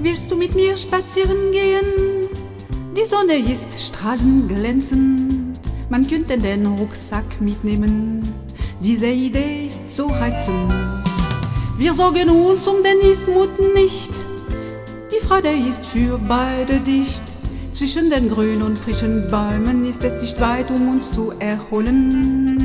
Willst du mit mir spazieren gehen? Die Sonne ist strahlend glänzend, man könnte den Rucksack mitnehmen. Diese Idee ist so reizend. Wir sorgen uns um den Ismut nicht, die Freude ist für beide dicht. Zwischen den grünen und frischen Bäumen ist es nicht weit, um uns zu erholen.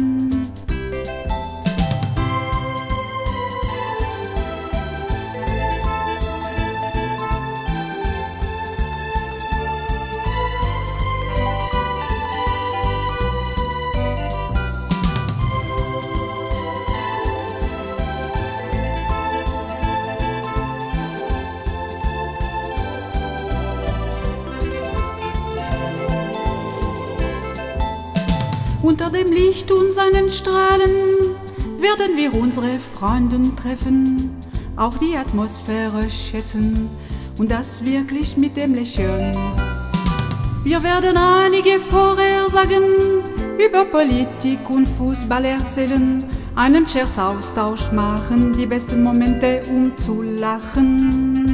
Unter dem Licht und seinen Strahlen werden wir unsere Freunde treffen, auch die Atmosphäre schätzen und das wirklich mit dem Lächeln. Wir werden einige Vorhersagen über Politik und Fußball erzählen, einen Scherzaustausch machen, die besten Momente, um zu lachen.